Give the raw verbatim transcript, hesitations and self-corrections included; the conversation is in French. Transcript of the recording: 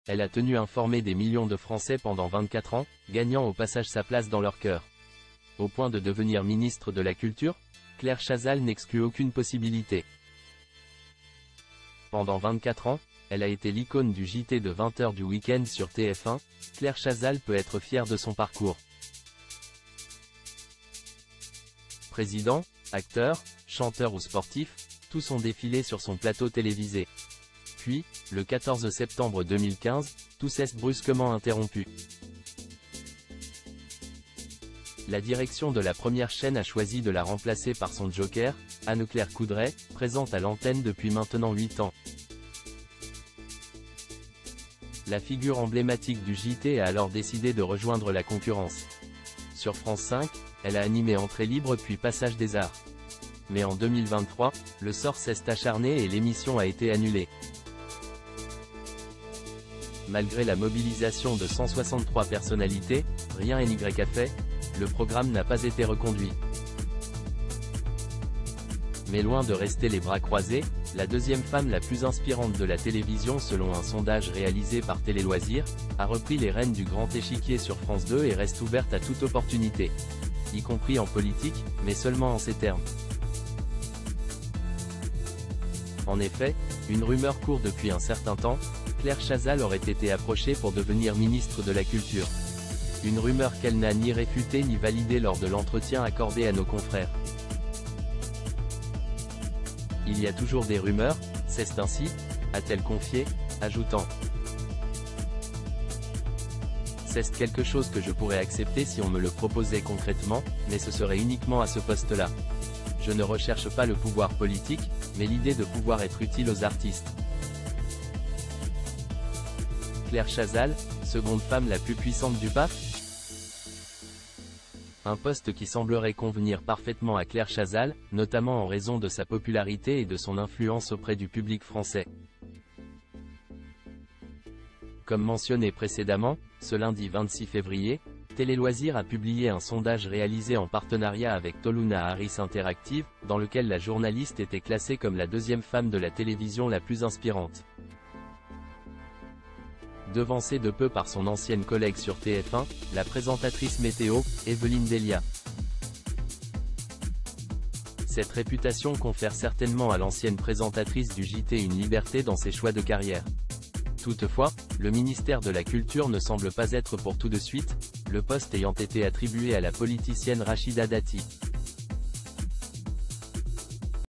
elle a tenu informer des millions de Français pendant vingt-quatre ans, gagnant au passage sa place dans leur cœur. Au point de devenir ministre de la Culture, Claire Chazal n'exclut aucune possibilité. Pendant vingt-quatre ans, elle a été l'icône du J T de vingt heures du week-end sur T F un, Claire Chazal peut être fière de son parcours. Président, acteur, chanteur ou sportif, tous ont défilé sur son plateau télévisé. Puis, le quatorze septembre deux mille quinze, tout s'est brusquement interrompu. La direction de la première chaîne a choisi de la remplacer par son joker, Anne-Claire Coudray, présente à l'antenne depuis maintenant huit ans. La figure emblématique du J T a alors décidé de rejoindre la concurrence. Sur France cinq, elle a animé Entrée libre puis Passage des arts. Mais en deux mille vingt-trois, le sort s'est acharné et l'émission a été annulée. Malgré la mobilisation de cent soixante-trois personnalités, rien n'y a fait, le programme n'a pas été reconduit. Mais loin de rester les bras croisés, la deuxième femme la plus inspirante de la télévision selon un sondage réalisé par Télé Loisirs, a repris les rênes du grand échiquier sur France deux et reste ouverte à toute opportunité. Y compris en politique, mais seulement en ces termes. En effet, une rumeur court depuis un certain temps, Claire Chazal aurait été approchée pour devenir ministre de la Culture. Une rumeur qu'elle n'a ni réfutée ni validée lors de l'entretien accordé à nos confrères. Il y a toujours des rumeurs, c'est ainsi, a-t-elle confié, ajoutant. C'est quelque chose que je pourrais accepter si on me le proposait concrètement, mais ce serait uniquement à ce poste-là. Je ne recherche pas le pouvoir politique, mais l'idée de pouvoir être utile aux artistes. Claire Chazal, seconde femme la plus puissante du P A F ? Un poste qui semblerait convenir parfaitement à Claire Chazal, notamment en raison de sa popularité et de son influence auprès du public français. Comme mentionné précédemment, ce lundi vingt-six février, Télé Loisirs a publié un sondage réalisé en partenariat avec Toluna Harris Interactive, dans lequel la journaliste était classée comme la deuxième femme de la télévision la plus inspirante. Devancée de peu par son ancienne collègue sur T F un, la présentatrice météo, Evelyne Delia. Cette réputation confère certainement à l'ancienne présentatrice du J T une liberté dans ses choix de carrière. Toutefois, le ministère de la Culture ne semble pas être pour tout de suite, le poste ayant été attribué à la politicienne Rachida Dati.